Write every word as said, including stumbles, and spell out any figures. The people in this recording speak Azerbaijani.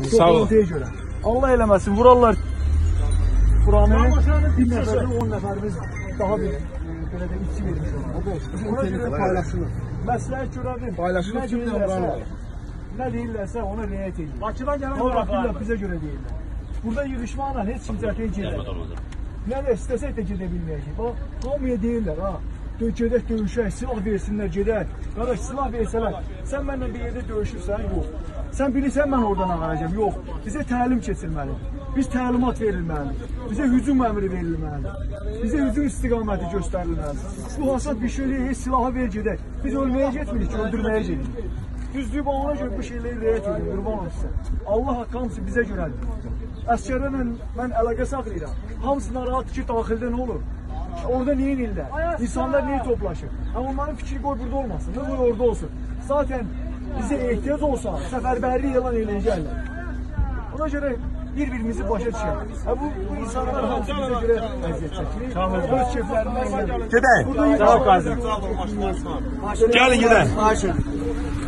Sağ olun. Görə. Allah eləməsin, vurarlar. Buranı bir nəfərdə on nəfərimiz daha bir belə də içki vermiş ona. Ona görə paylaşılır. Məsləhət görədir. Paylaşılır ki, nə deyirlərsə ona riayət edir. Bakıdan gələn bizə görə deyirlər. Burada yığışmaqla heç kim cəhətə gedir. Nə də istəsək də gedə bilməyəcək. Bax, hamıya deyirlər, ha. Gedək döyüşək, silah versinlər, gedək. Qardaş, silah versələr, sən mənlə bir yerdə döyüşürsən, yox. Sən bilirsən, mən oradan ağaracam, yox. Bizə təlim keçirməlidir. Biz təlimat verilməlidir. Bizə hücum əmri verilməlidir. Bizə hücum istiqaməti göstərilməlidir. Bu hasad bir şey deyil, silahı ver, gedək. Biz ölməyə getmirik ki, öldürməyə gedirik. Düzdür, ona görə bu şeyləri riayət edin, qurban olsun. Allah haqqı hamısı bizə görədir. Əskərlərlə mən əlaqə saxlayıram. Hamısı narahatdır ki, daxildə nə olur? Orada niyə inirlər? İnsanlar niyə toplaşır? Amma onların fikri qoy burada olmasın, nə qoy orada olsun. Zaten bizə ehtiyac olsa, səfərbərlik elan eləyəcəklər. Ona görə bir-birimizi başa düşək. Bu, bu insanlar hamısı bizə görə əziyyət çəkir. Öz keyflərindən gəlir. Gedək. Gəlin, gedək.